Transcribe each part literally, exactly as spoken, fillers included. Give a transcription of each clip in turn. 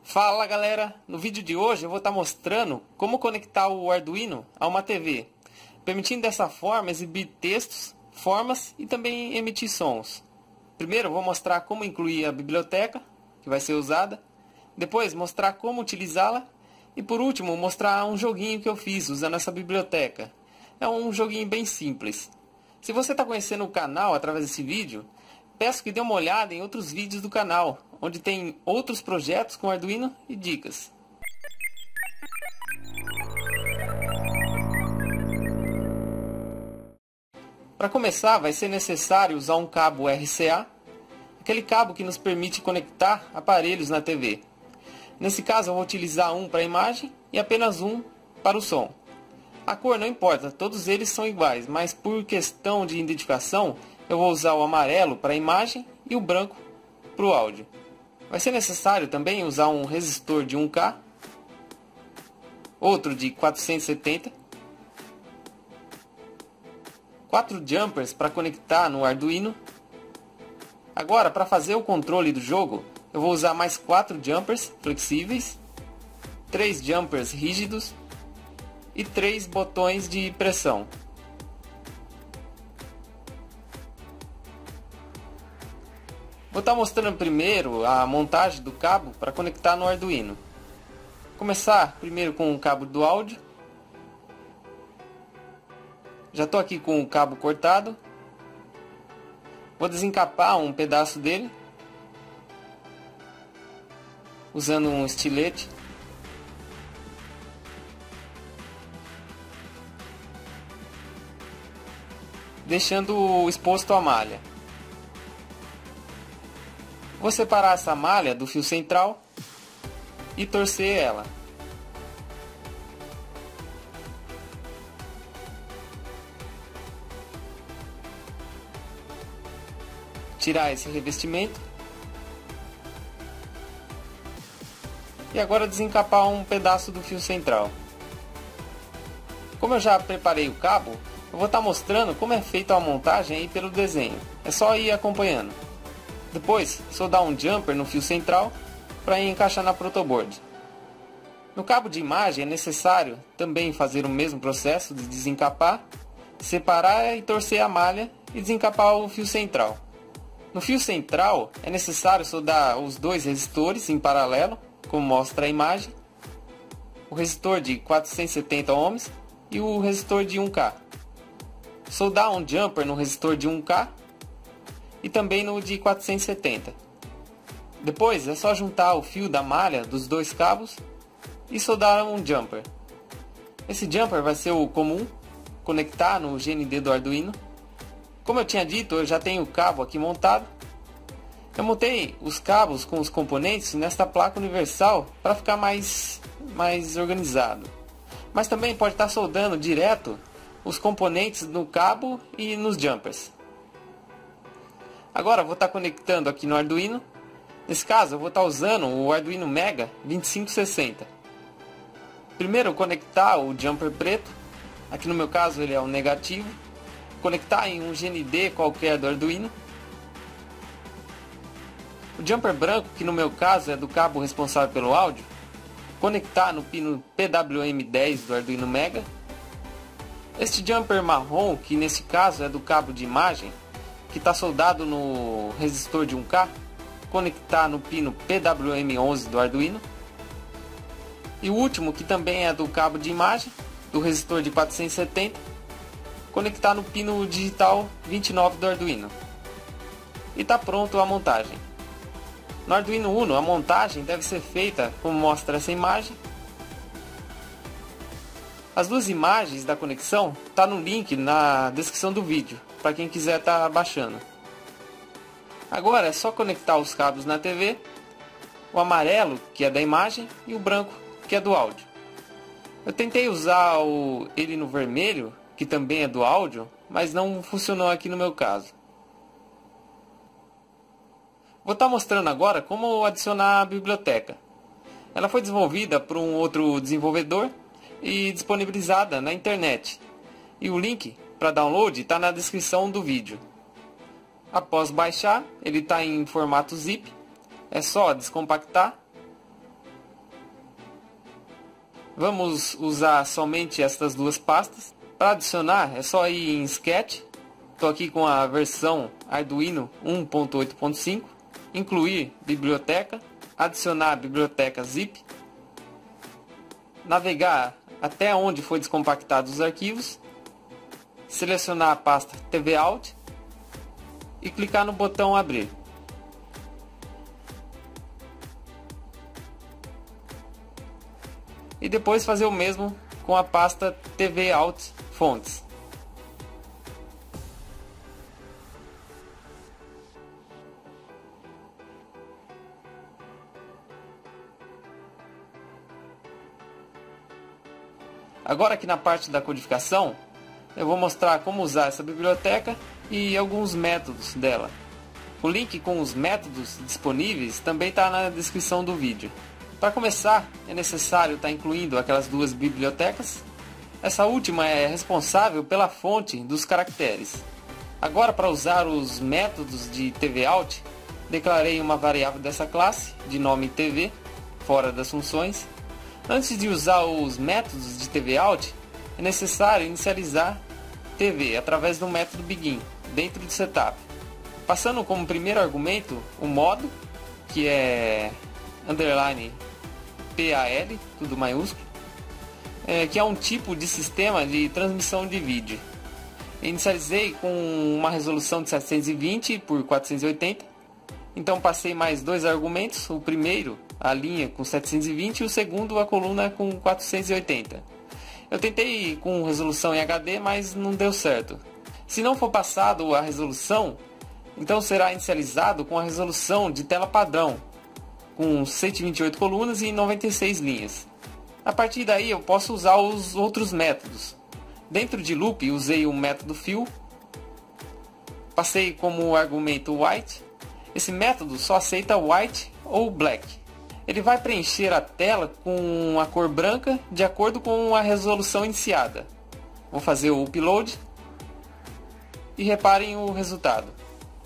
Fala galera, no vídeo de hoje eu vou estar mostrando como conectar o Arduino a uma T V, permitindo dessa forma exibir textos, formas e também emitir sons. Primeiro eu vou mostrar como incluir a biblioteca que vai ser usada, depois mostrar como utilizá-la e por último mostrar um joguinho que eu fiz usando essa biblioteca. É um joguinho bem simples. Se você está conhecendo o canal através desse vídeo, peço que dê uma olhada em outros vídeos do canal, onde tem outros projetos com Arduino e dicas. Para começar, vai ser necessário usar um cabo R C A, aquele cabo que nos permite conectar aparelhos na T V. Nesse caso, eu vou utilizar um para a imagem e apenas um para o som. A cor não importa, todos eles são iguais, mas por questão de identificação, eu vou usar o amarelo para a imagem e o branco para o áudio. Vai ser necessário também usar um resistor de um K, outro de quatrocentos e setenta, quatro jumpers para conectar no Arduino. Agora, para fazer o controle do jogo, eu vou usar mais quatro jumpers flexíveis, três jumpers rígidos e três botões de pressão. Vou estar mostrando primeiro a montagem do cabo para conectar no Arduino. Começar primeiro com o cabo do áudio. Já estou aqui com o cabo cortado. Vou desencapar um pedaço dele usando um estilete. Deixando exposto a malha. Vou separar essa malha do fio central e torcer ela. Tirar esse revestimento. E agora desencapar um pedaço do fio central. Como eu já preparei o cabo, eu vou estar mostrando como é feita a montagem aí pelo desenho. É só ir acompanhando. Depois, soldar um jumper no fio central para encaixar na protoboard. No cabo de imagem é necessário também fazer o mesmo processo de desencapar, separar e torcer a malha e desencapar o fio central. No fio central é necessário soldar os dois resistores em paralelo, como mostra a imagem, o resistor de quatrocentos e setenta ohms e o resistor de um K. Soldar um jumper no resistor de um K e também no de quatrocentos e setenta. Depois é só juntar o fio da malha dos dois cabos e soldar um jumper. Esse jumper vai ser o comum, conectar no G N D do Arduino. Como eu tinha dito, eu já tenho o cabo aqui montado. Eu montei os cabos com os componentes nesta placa universal para ficar mais, mais organizado. Mas também pode estar soldando direto os componentes no cabo e nos jumpers. Agora vou estar conectando aqui no Arduino. Nesse caso eu vou estar usando o Arduino Mega vinte e cinco sessenta. Primeiro conectar o jumper preto. Aqui no meu caso ele é o negativo. Conectar em um G N D qualquer do Arduino. O jumper branco, que no meu caso é do cabo responsável pelo áudio, conectar no pino P W M dez do Arduino Mega. Este jumper marrom, que nesse caso é do cabo de imagem, que está soldado no resistor de um K, conectar no pino P W M onze do Arduino. E o último, que também é do cabo de imagem, do resistor de quatrocentos e setenta, conectar no pino digital vinte e nove do Arduino. E está pronto a montagem. No Arduino Uno, a montagem deve ser feita como mostra essa imagem. As duas imagens da conexão estão no link na descrição do vídeo, para quem quiser estar baixando. Agora é só conectar os cabos na T V, o amarelo, que é da imagem, e o branco, que é do áudio. Eu tentei usar o, ele no vermelho, que também é do áudio, mas não funcionou aqui no meu caso. Vou estar mostrando agora como adicionar a biblioteca. Ela foi desenvolvida por um outro desenvolvedor e disponibilizada na internet. E o link para download está na descrição do vídeo. Após baixar, ele está em formato zip. É só descompactar Vamos usar somente estas duas pastas. Para adicionar é só ir em Sketch. Estou aqui com a versão Arduino um ponto oito ponto cinco. Incluir biblioteca. Adicionar a biblioteca zip. Navegar até onde foi descompactado os arquivos. Selecionar a pasta tvout. E clicar no botão abrir. E depois fazer o mesmo com a pasta tvout fontes. Agora aqui na parte da codificação, eu vou mostrar como usar essa biblioteca e alguns métodos dela. O link com os métodos disponíveis também está na descrição do vídeo. Para começar, é necessário estar incluindo aquelas duas bibliotecas. Essa última é responsável pela fonte dos caracteres. Agora, para usar os métodos de tvout, declarei uma variável dessa classe, de nome tv, fora das funções. Antes de usar os métodos de tvout, é necessário inicializar tv através do método begin, dentro do setup. Passando como primeiro argumento o modo, que é underline pal, tudo maiúsculo, é, que é um tipo de sistema de transmissão de vídeo. Inicializei com uma resolução de setecentos e vinte por quatrocentos e oitenta, então passei mais dois argumentos, o primeiro a linha com setecentos e vinte e o segundo a coluna com quatrocentos e oitenta. Eu tentei com resolução em H D, mas não deu certo. Se não for passado a resolução, então será inicializado com a resolução de tela padrão, com cento e vinte e oito colunas e noventa e seis linhas. A partir daí eu posso usar os outros métodos. Dentro de loop usei o método fill, passei como argumento white. Esse método só aceita white ou black. Ele vai preencher a tela com a cor branca de acordo com a resolução iniciada. Vou fazer o upload e reparem o resultado.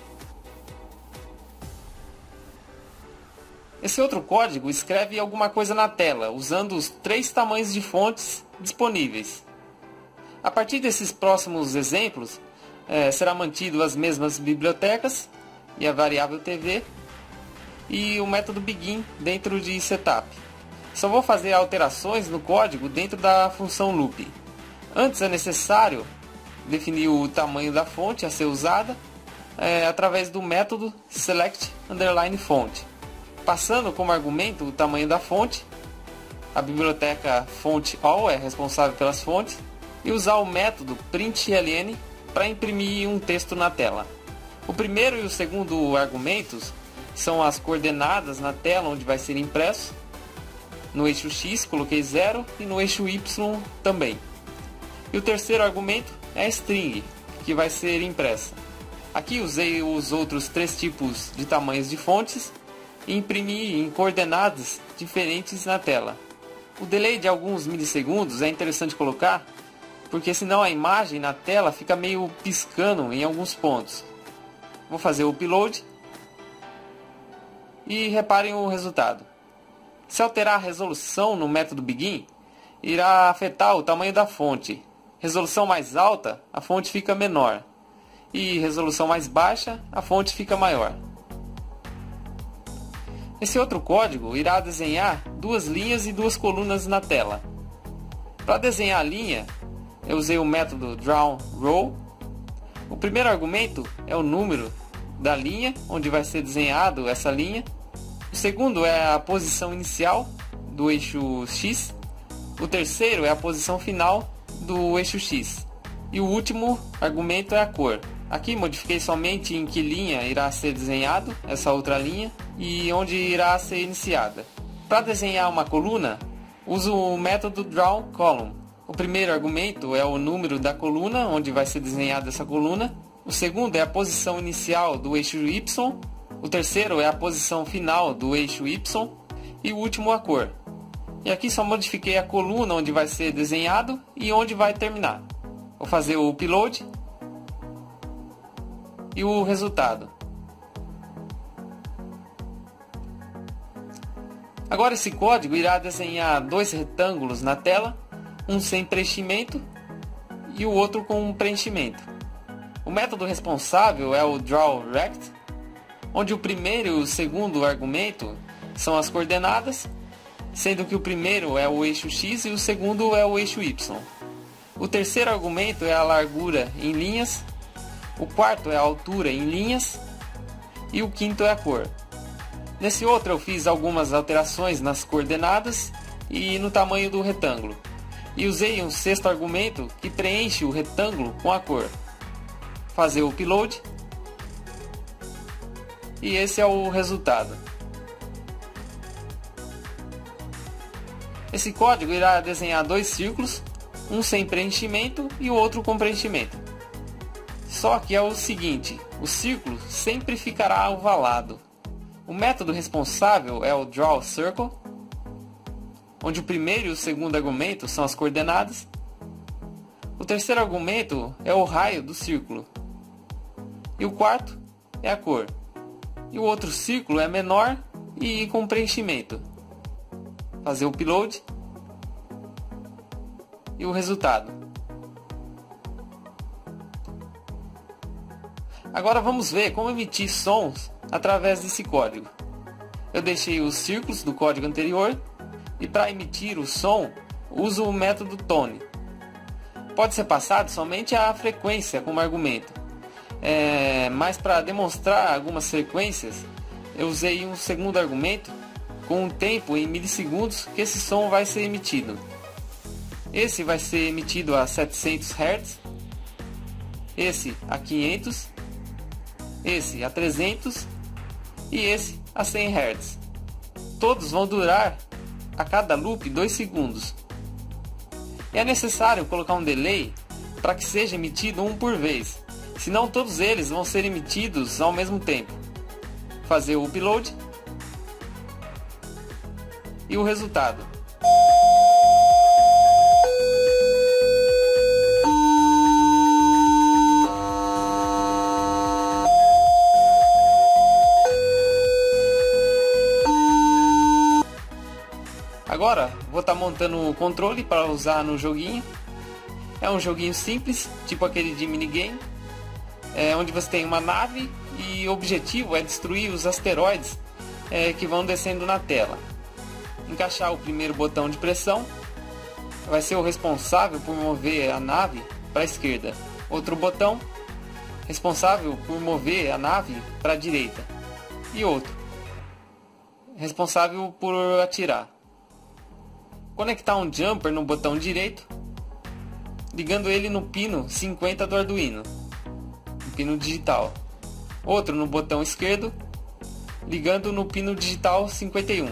Esse outro código escreve alguma coisa na tela, usando os três tamanhos de fontes disponíveis. A partir desses próximos exemplos, eh, será mantido as mesmas bibliotecas e a variável tv e o método begin dentro de setup. Só vou fazer alterações no código dentro da função loop. Antes é necessário definir o tamanho da fonte a ser usada eh, através do método select underline font. Passando como argumento o tamanho da fonte, a biblioteca fontAll é responsável pelas fontes, e usar o método println para imprimir um texto na tela. O primeiro e o segundo argumentos são as coordenadas na tela onde vai ser impresso. No eixo X coloquei zero e no eixo Y também. E o terceiro argumento é a string, que vai ser impressa. Aqui usei os outros três tipos de tamanhos de fontes e imprimi em coordenadas diferentes na tela. O delay de alguns milissegundos é interessante colocar, porque senão a imagem na tela fica meio piscando em alguns pontos. Vou fazer o upload e reparem o resultado. Se alterar a resolução no método begin, irá afetar o tamanho da fonte. Resolução mais alta, a fonte fica menor, e resolução mais baixa, a fonte fica maior. Esse outro código irá desenhar duas linhas e duas colunas na tela. Para desenhar a linha, eu usei o método drawRow. O primeiro argumento é o número da linha, onde vai ser desenhado essa linha. O segundo é a posição inicial do eixo X. O terceiro é a posição final do eixo X. E o último argumento é a cor. Aqui modifiquei somente em que linha irá ser desenhado essa outra linha e onde irá ser iniciada. Para desenhar uma coluna, uso o método drawColumn. O primeiro argumento é o número da coluna onde vai ser desenhada essa coluna. O segundo é a posição inicial do eixo Y. O terceiro é a posição final do eixo Y. E o último a cor. E aqui só modifiquei a coluna onde vai ser desenhado e onde vai terminar. Vou fazer o upload e o resultado. Agora esse código irá desenhar dois retângulos na tela, um sem preenchimento e o outro com um preenchimento. O método responsável é o drawRect, onde o primeiro e o segundo argumento são as coordenadas, sendo que o primeiro é o eixo X e o segundo é o eixo Y. O terceiro argumento é a largura em linhas, o quarto é a altura em linhas e o quinto é a cor. Nesse outro eu fiz algumas alterações nas coordenadas e no tamanho do retângulo, e usei um sexto argumento que preenche o retângulo com a cor. Fazer o upload, e esse é o resultado. Esse código irá desenhar dois círculos, um sem preenchimento e o outro com preenchimento. Só que é o seguinte, o círculo sempre ficará ovalado. O método responsável é o drawCircle, onde o primeiro e o segundo argumento são as coordenadas. O terceiro argumento é o raio do círculo. E o quarto é a cor. E o outro círculo é menor e com preenchimento. Fazer o upload. E o resultado. Agora vamos ver como emitir sons através desse código. Eu deixei os círculos do código anterior e para emitir o som uso o método tone. Pode ser passado somente a frequência como argumento, é, mas para demonstrar algumas frequências eu usei um segundo argumento com um tempo em milissegundos que esse som vai ser emitido. Esse vai ser emitido a setecentos hertz, esse a quinhentos, esse a trezentos e esse a cem hertz. Todos vão durar a cada loop dois segundos. E é necessário colocar um delay para que seja emitido um por vez, senão todos eles vão ser emitidos ao mesmo tempo. Fazer o upload e o resultado. Agora vou estar montando o controle para usar no joguinho. É um joguinho simples, tipo aquele de minigame, é, onde você tem uma nave e o objetivo é destruir os asteroides é, que vão descendo na tela. Encaixar o primeiro botão de pressão vai ser o responsável por mover a nave para a esquerda. Outro botão responsável por mover a nave para a direita. E outro responsável por atirar. Conectar um jumper no botão direito, ligando ele no pino cinquenta do Arduino, no pino digital. Outro no botão esquerdo, ligando no pino digital cinquenta e um.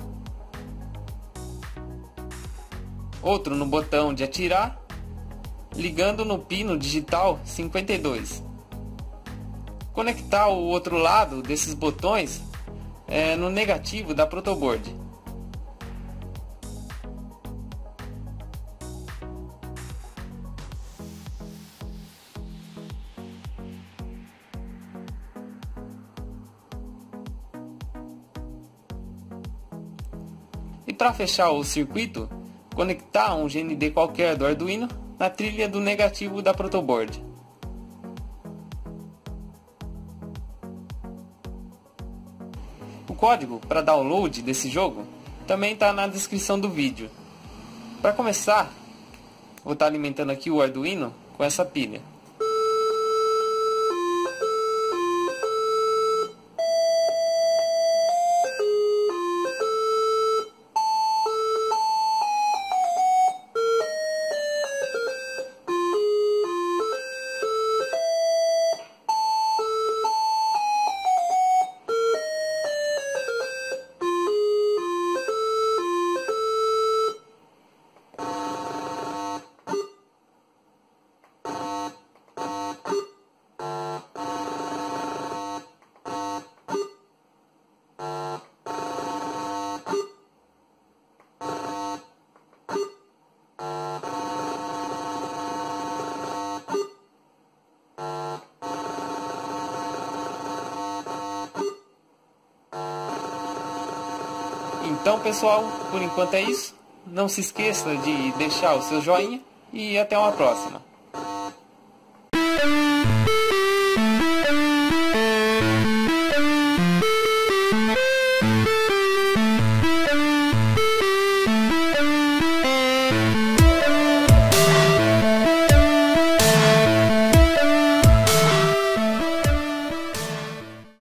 Outro no botão de atirar, ligando no pino digital cinquenta e dois. Conectar o outro lado desses botões é, no negativo da protoboard. E para fechar o circuito, conectar um G N D qualquer do Arduino na trilha do negativo da protoboard. O código para download desse jogo também está na descrição do vídeo. Para começar, vou estar alimentando aqui o Arduino com essa pilha. Então, pessoal, por enquanto é isso. Não se esqueça de deixar o seu joinha e até uma próxima.